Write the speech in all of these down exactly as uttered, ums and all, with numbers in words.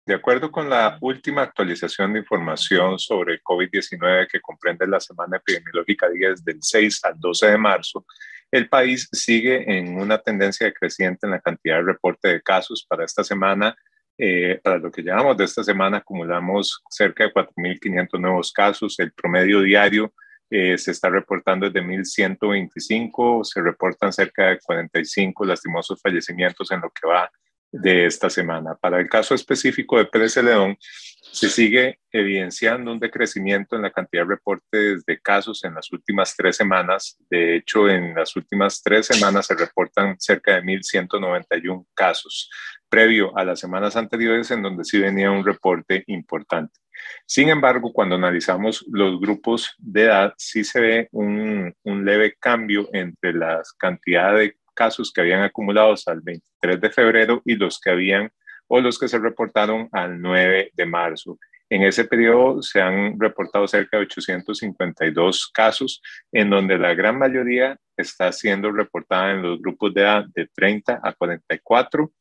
De acuerdo con la última actualización de información sobre COVID diecinueve que comprende la semana epidemiológica desde el seis al doce de marzo, el país sigue en una tendencia creciente en la cantidad de reporte de casos. Para esta semana, eh, para lo que llevamos de esta semana, acumulamos cerca de cuatro mil quinientos nuevos casos. El promedio diario eh, se está reportando desde mil ciento veinticinco, se reportan cerca de cuarenta y cinco lastimosos fallecimientos en lo que va de esta semana. Para el caso específico de Pérez Celedón, se sigue evidenciando un decrecimiento en la cantidad de reportes de casos en las últimas tres semanas. De hecho, en las últimas tres semanas se reportan cerca de mil ciento noventa y uno casos, previo a las semanas anteriores en donde sí venía un reporte importante. Sin embargo, cuando analizamos los grupos de edad, sí se ve un, un leve cambio entre la cantidad de casos que habían acumulado hasta el veintitrés de febrero y los que habían o los que se reportaron al nueve de marzo. En ese periodo se han reportado cerca de ochocientos cincuenta y dos casos, en donde la gran mayoría está siendo reportada en los grupos de edad de treinta a cuarenta y cuatro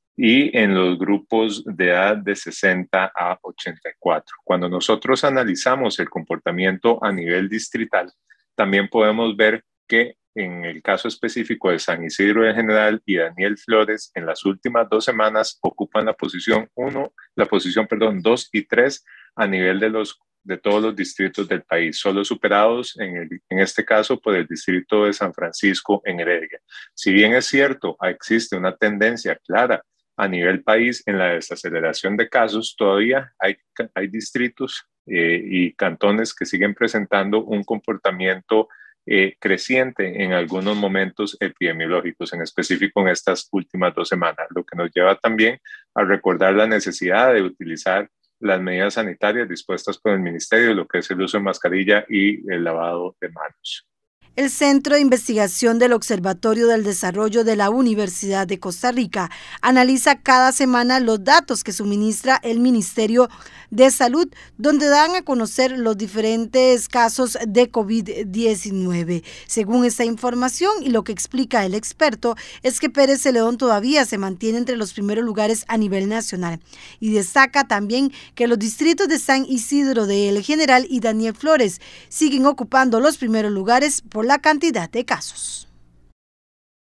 y en los grupos de edad de sesenta a ochenta y cuatro. Cuando nosotros analizamos el comportamiento a nivel distrital, también podemos ver que en el caso específico de San Isidro de General y Daniel Flores, en las últimas dos semanas ocupan la posición uno, la posición, perdón, dos y tres a nivel de los de todos los distritos del país, solo superados en, el, en este caso por el distrito de San Francisco en Heredia. Si bien es cierto, existe una tendencia clara a nivel país en la desaceleración de casos, todavía hay, hay distritos eh, y cantones que siguen presentando un comportamiento Eh, creciente en algunos momentos epidemiológicos, en específico en estas últimas dos semanas, lo que nos lleva también a recordar la necesidad de utilizar las medidas sanitarias dispuestas por el Ministerio, lo que es el uso de mascarilla y el lavado de manos. El Centro de Investigación del Observatorio del Desarrollo de la Universidad de Costa Rica analiza cada semana los datos que suministra el Ministerio de Salud, donde dan a conocer los diferentes casos de COVID diecinueve. Según esta información y lo que explica el experto, es que Pérez Celedón todavía se mantiene entre los primeros lugares a nivel nacional. Y destaca también que los distritos de San Isidro de El General y Daniel Flores siguen ocupando los primeros lugares por la cantidad de casos.